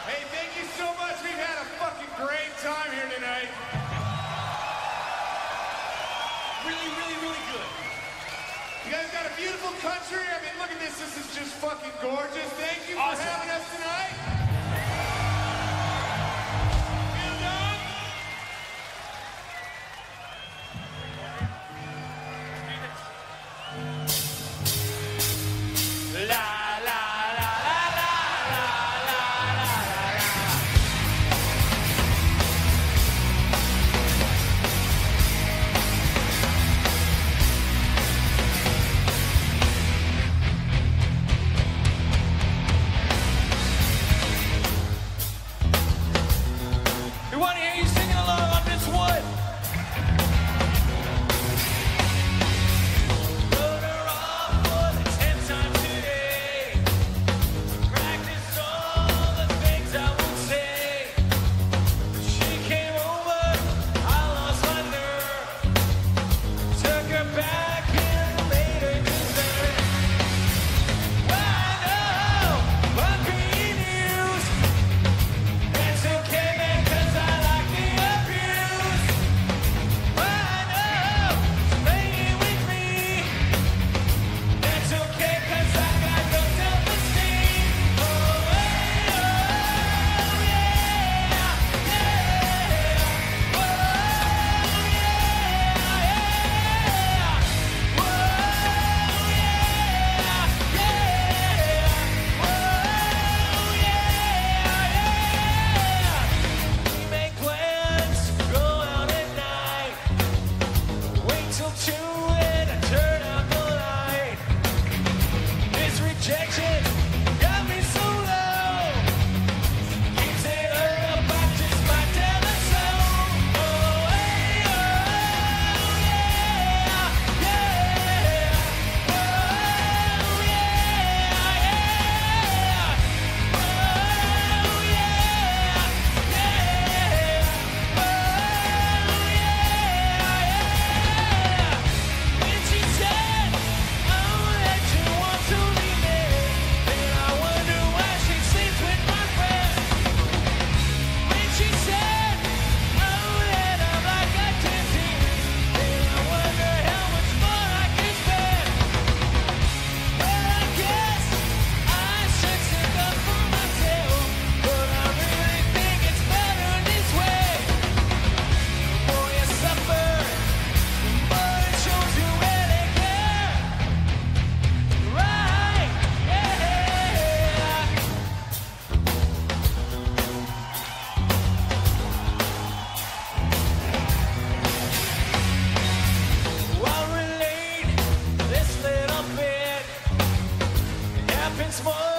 Hey, thank you so much. We've had a fucking great time here tonight. Really, really, really good. You guys got a beautiful country. I mean, look at this. This is just fucking gorgeous. Thank you for having us tonight. Feel done? La. We want to hear you singing along on this one. Wrote her off for the 10th time today. Practiced all the things I would say. She came over, I lost my nerve. Took her back and made her deserve. I know I'm being used. It's okay. Happens more.